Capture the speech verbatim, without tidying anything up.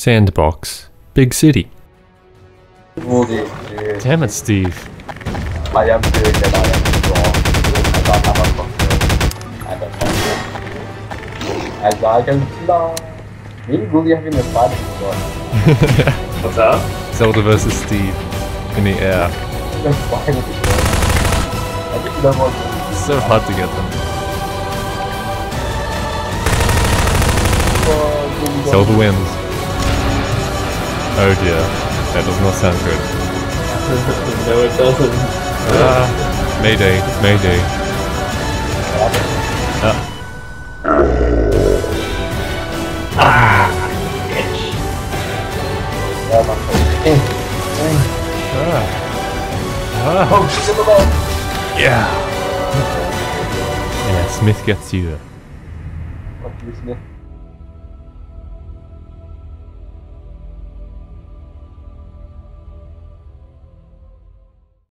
Sandbox. Big city. Woody, dude. Damn it, Steve. I am doing it, I am strong. I don't have a control. I don't have As I can fly. Me and Woody have been fighting before. What's up? Zelda versus Steve. In the air. They're fighting before. I think that was... It's so hard to get them. Oh, Zelda wins. Oh dear. That does not sound good. No, it doesn't. Ah, Mayday, Mayday. Ah. Ah, bitch. Ah. Ah. Oh, she's in the ball. Yeah. Yeah, Smith gets you. Fuck you, Smith.